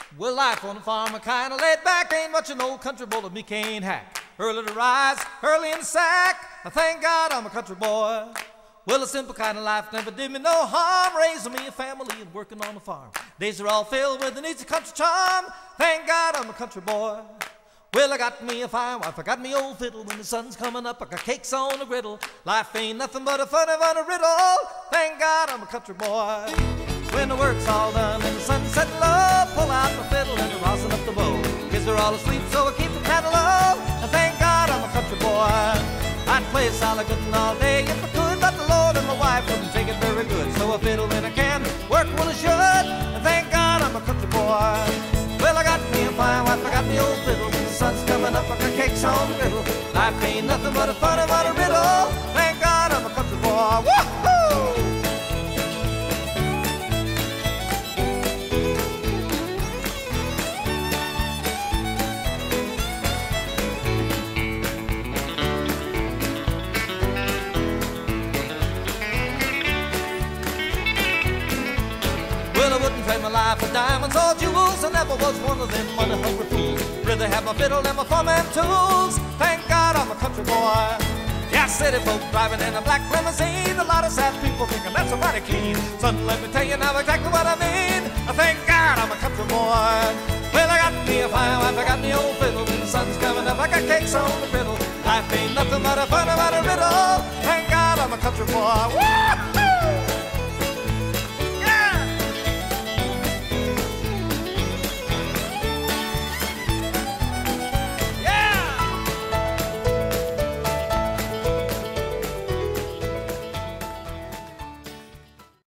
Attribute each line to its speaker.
Speaker 1: Well, life on the farm, a kind of laid back, ain't much an old country boy that me can't hack. Early to rise, early in the sack, I thank God I'm a country boy. Well, a simple kind of life never did me no harm, raising me a family and working on the farm. Days are all filled with an easy country charm, thank God I'm a country boy. Well, I got me a fine wife, I got me old fiddle. When the sun's coming up, I got cakes on the griddle. Life ain't nothing but a funny riddle, thank God I'm a country boy. When the work's all done and the sun's setting low, pull out my fiddle and I'm rosin up the bow. Kids are all asleep, so I keep them kind of low, and thank God I'm a country boy. I'd play solid good all day if I could, but the Lord and my wife wouldn't take it very good. So I fiddle when I can, work when I should, and thank God I'm a country boy. Well, I got me a fine wife, I got me old fiddle. When the sun's coming up, I got cakes on the griddle. Life ain't nothing but a funny riddle, thank God I'm a country boy. Woo-hoo! Well, I wouldn't trade my life for diamonds or jewels. I never was one of them money-hungry fools. Rather have my fiddle and my farmhand tools. Thank God I'm a country boy. Yeah, city folk driving in a black limousine. A lot of sad people thinking that's mighty clean. Son, let me tell you now exactly what I mean. I thank God I'm a country boy. Well, I got me a fine wife, I got me old fiddle. When the sun's coming up, I got cakes on the griddle. Life ain't nothing but a funny riddle. Thank God I'm a country boy. Woo!